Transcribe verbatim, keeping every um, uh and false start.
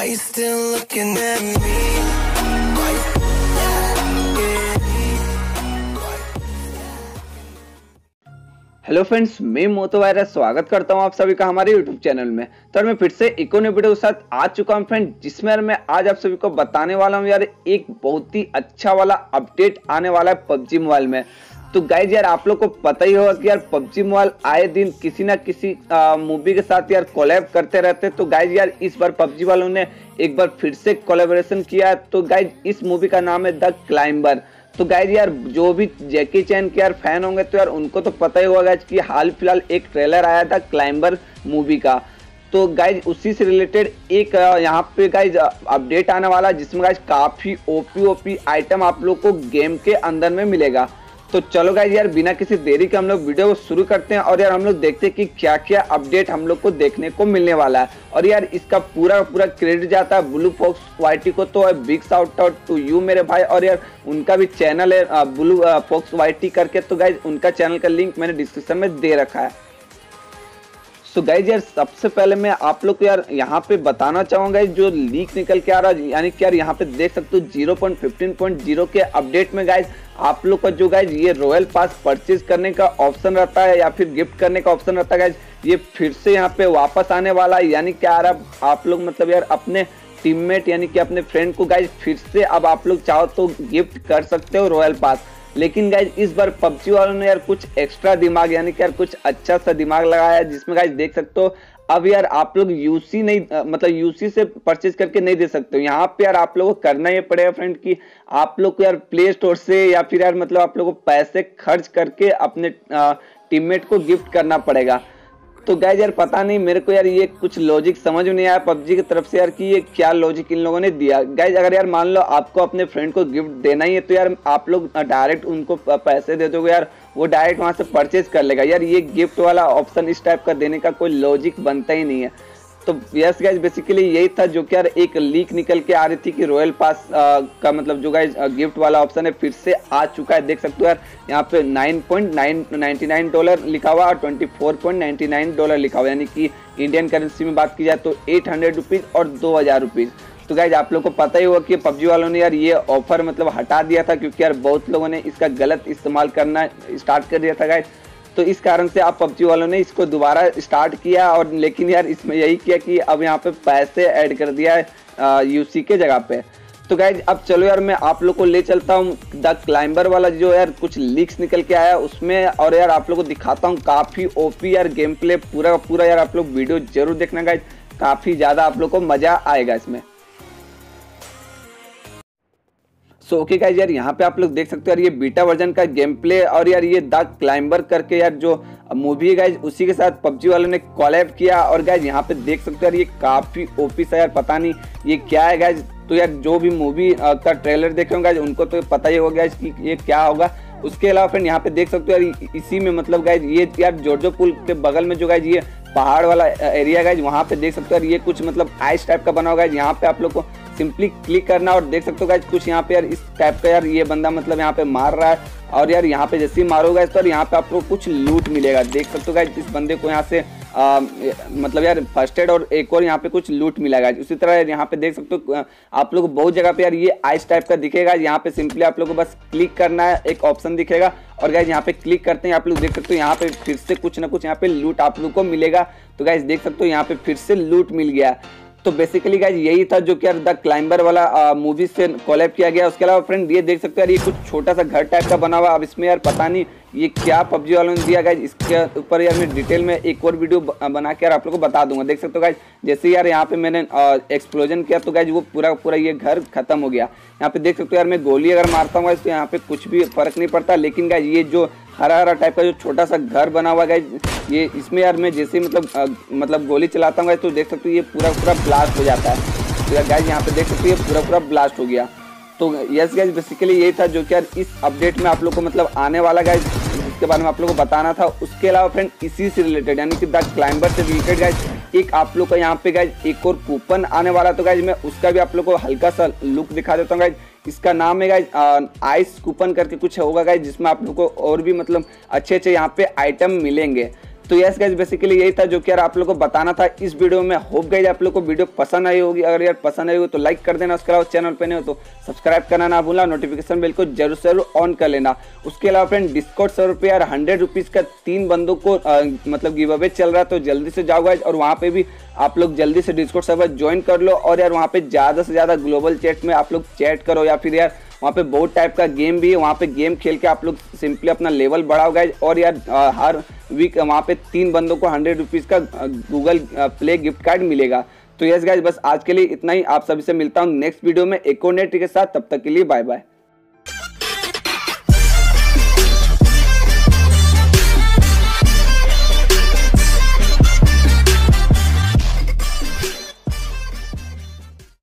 Why you still looking at me? Why you looking at me? Hello friends, मैं Moto virus स्वागत करता हूं आप सभी का हमारे यूट्यूब चैनल में। तो मैं फिर से एक और वीडियो के साथ आ चुका हूं फ्रेंड, जिसमें यार मैं आज आप सभी को बताने वाला हूं यार एक बहुत ही अच्छा वाला अपडेट आने वाला है पबजी मोबाइल में। तो गाइज यार आप लोग को पता ही होगा कि यार पबजी मोबाइल आए दिन किसी ना किसी मूवी के साथ यार कोलैब करते रहते। तो गाइज यार इस बार पबजी वालों ने एक बार फिर से कोलैबोरेशन किया है। तो गाइज इस मूवी का नाम है द क्लाइंबर। तो गाइज यार जो भी जैकी चैन के यार फैन होंगे तो यार उनको तो पता ही होगा गाइज कि हाल फिलहाल एक ट्रेलर आया था क्लाइंबर मूवी का। तो गाइज उसी से रिलेटेड एक यहाँ पे गाइज अपडेट आने वाला है, जिसमें गाइज काफी ओपी ओपी आइटम आप लोग को गेम के अंदर में मिलेगा। तो चलो गाइज यार बिना किसी देरी के हम लोग वीडियो को शुरू करते हैं और यार हम लोग देखते हैं कि क्या क्या अपडेट हम लोग को देखने को मिलने वाला है। और यार इसका पूरा पूरा क्रेडिट जाता है ब्लू फॉक्स वाईटी को। तो big shout out to you मेरे भाई। और यार उनका भी चैनल है ब्लू फॉक्स वाईटी करके। तो गाइज उनका चैनल का लिंक मैंने डिस्क्रिप्शन में दे रखा है। सो गाइज यार सबसे पहले मैं आप लोग को यार यहाँ पे बताना चाहूंगा जो लीक निकल के आ रहा है, यानी कि यार यहाँ पे देख सकते हो zero point fifteen point zero के अपडेट में गाइज आप लोग का जो गाइज ये रॉयल पास परचेज करने का ऑप्शन रहता है या फिर गिफ्ट करने का ऑप्शन रहता है गाइज, ये फिर से यहाँ पे वापस आने वाला है। यानी कि यार अब आप लोग मतलब यार अपने टीममेट यानी कि अपने फ्रेंड को गाइज फिर से अब आप लोग चाहो तो गिफ्ट कर सकते हो रॉयल पास। लेकिन गाइज इस बार पबजी वालों ने यार कुछ एक्स्ट्रा दिमाग यानी कि यार कुछ अच्छा सा दिमाग लगाया है, जिसमें गाइज देख सकते हो अब यार आप लोग यूसी नहीं मतलब यूसी से परचेज करके नहीं दे सकते हो। यहाँ पे यार आप लोगों को करना ये पड़ेगा फ्रेंड कि आप लोग को यार प्ले स्टोर से या फिर यार मतलब आप लोगों को पैसे खर्च करके अपने टीममेट को गिफ्ट करना पड़ेगा। तो गाइज यार पता नहीं मेरे को यार ये कुछ लॉजिक समझ में नहीं आया पबजी की तरफ से यार कि ये क्या लॉजिक इन लोगों ने दिया। गाइज अगर यार मान लो आपको अपने फ्रेंड को गिफ्ट देना ही है तो यार आप लोग डायरेक्ट उनको पैसे दे दोगे यार, वो डायरेक्ट वहां से परचेज कर लेगा। यार ये गिफ्ट वाला ऑप्शन इस टाइप का देने का कोई लॉजिक बनता ही नहीं है। तो यस गाइज बेसिकली यही था जो कि यार एक लीक निकल के आ रही थी कि रॉयल पास आ, का मतलब जो गाइज गिफ्ट वाला ऑप्शन है फिर से आ चुका है। देख सकते हो यार यहाँ पे nine point ninety nine dollar लिखा हुआ और twenty four point ninety nine dollar लिखा हुआ, यानी कि इंडियन करेंसी में बात की जाए तो एट हंड्रेड रुपीज और दो हजार रुपीज। तो गाइज आप लोग को पता ही होगा कि पबजी वालों ने यार ये ऑफर मतलब हटा दिया था, क्योंकि यार बहुत लोगों ने इसका गलत इस्तेमाल करना स्टार्ट कर दिया था गाइज। तो इस कारण से आप पबजी वालों ने इसको दोबारा स्टार्ट किया और लेकिन यार इसमें यही किया कि अब यहाँ पे पैसे ऐड कर दिया है यूसी के जगह पे। तो गाइज अब चलो यार मैं आप लोग को ले चलता हूँ द क्लाइंबर वाला जो यार कुछ लीक्स निकल के आया उसमें, और यार आप लोग को दिखाता हूँ काफी ओपी यार गेम प्ले पूरा पूरा। यार आप लोग वीडियो जरूर देखना गाइज, काफी ज्यादा आप लोग को मजा आएगा इसमें। सो ओके गाइज यार यहाँ पे आप लोग देख सकते हो यार ये बीटा वर्जन का गेम प्ले और यार ये द क्लाइंबर करके यार जो मूवी है गाइज उसी के साथ पबजी वालों ने कोलैब किया। और गाइज यहाँ पे देख सकते हो यार ये काफी ओपी सा यार पता नहीं ये क्या है गाइज। तो यार जो भी मूवी का ट्रेलर देखे होंगे गाइज उनको तो पता ही होगा गाइज कि ये क्या होगा। उसके अलावा फ्रेंड यहाँ पे देख सकते हो यार इसी में मतलब गाइज ये यार जोजो पुल के बगल में जो गाइज ये पहाड़ वाला एरिया गाइज वहाँ पे देख सकते हो यार ये कुछ मतलब आइस टाइप का बना होगा। यहाँ पे आप लोग को सिंपली क्लिक करना और देख सकते हो गाइज कुछ यहाँ पे यार इस टाइप का यार ये बंदा मतलब यहाँ पे मार रहा है। और यार यहाँ पे जैसे ही मारोगे तो यहाँ पे आपको कुछ लूट मिलेगा। देख सकते हो गाइज इस बंदे को यहाँ से आ, मतलब यार फर्स्ट एड और एक और यहाँ पे कुछ लूट मिलेगा। उसी तरह यहाँ पे देख सकते हो आप लोग बहुत जगह पे यार ये आइस टाइप का दिखेगा। यहाँ पे सिंपली आप लोग को बस क्लिक करना है, एक ऑप्शन दिखेगा और गाइज यहाँ पे क्लिक करते हैं आप लोग देख सकते हो यहाँ पे फिर से कुछ ना कुछ यहाँ पे लूट आप लोग को मिलेगा। तो गाइज देख सकते हो यहाँ पे फिर से लूट मिल गया। तो बेसिकली गाइज यही था जो कि यार द क्लाइंबर वाला मूवी से कोलैब किया गया। उसके अलावा फ्रेंड ये देख सकते हो यार ये कुछ छोटा सा घर टाइप का बना हुआ। अब इसमें यार पता नहीं ये क्या पबजी वालों ने दिया गाइज, इसके ऊपर यार मैं डिटेल में एक और वीडियो बना के यार आप लोगों को बता दूंगा। देख सकते हो गाइज जैसे यार यहाँ पे मैंने एक्सप्लोजन किया तो गाइज वो पूरा पूरा ये घर खत्म हो गया। यहाँ पे देख सकते हो यार मैं गोली अगर मारता हूँ तो यहाँ पे कुछ भी फर्क नहीं पड़ता। लेकिन गाइज ये जो हरा हरा टाइप का जो छोटा सा घर बना हुआ गाइज ये इसमें यार मैं जैसे मतलब आ, मतलब गोली चलाता हूँ तो देख सकते हो ये पूरा पूरा ब्लास्ट हो जाता है। तो यार गाइज यहाँ पे देख सकते हो ये पूरा पूरा ब्लास्ट हो गया। तो यस गाइज बेसिकली यही था जो कि यार इस अपडेट में आप लोग को मतलब आने वाला गाइज इसके बारे में आप लोग को बताना था। उसके अलावा फ्रेंड इसी से रिलेटेड यानी कि द क्लाइंबर से रिलेटेड गाइज एक आप लोग का यहाँ पे गाइज एक और कूपन आने वाला। तो गाइज मैं उसका भी आप लोग को हल्का सा लुक दिखा देता हूँ गाइज। इसका नाम है गाइज आइस कूपन करके कुछ होगा गाइज, जिसमें आप लोग को और भी मतलब अच्छे अच्छे यहाँ पे आइटम मिलेंगे। तो यस गाइज बेसिकली यही था जो कि यार आप लोगों को बताना था इस वीडियो में। होप गाइज आप लोग को वीडियो पसंद आई होगी। अगर यार पसंद आई हो तो लाइक कर देना, उसके अलावा चैनल पे नहीं हो तो सब्सक्राइब करना ना भूलना, नोटिफिकेशन बेल को जरूर जरूर ऑन कर लेना। उसके अलावा फ्रेंड डिस्कॉर्ड सर्वर पे यार हंड्रेड रुपीज का तीन बंदों को आ, मतलब गिव अवे चल रहा है, तो जल्दी से जाओ गाइज और वहाँ पे भी आप लोग जल्दी से डिस्कॉर्ड सर्वर ज्वाइन कर लो। और यार वहाँ पे ज्यादा से ज्यादा ग्लोबल चैट में आप लोग चैट करो, या फिर यार वहाँ पे बहुत टाइप का गेम भी है, वहाँ पे गेम खेल के आप लोग सिंपली अपना लेवल बढ़ाओ गाइज। और यार आ, हर वीक वहाँ पे तीन बंदों को हंड्रेड रुपीज का गूगल प्ले गिफ्ट कार्ड मिलेगा। तो यस गाइज बस आज के लिए इतना ही। आप सभी से मिलता हूँ नेक्स्ट वीडियो में एक और नए ट्रिक के साथ। तब तक के लिए बाय बाय।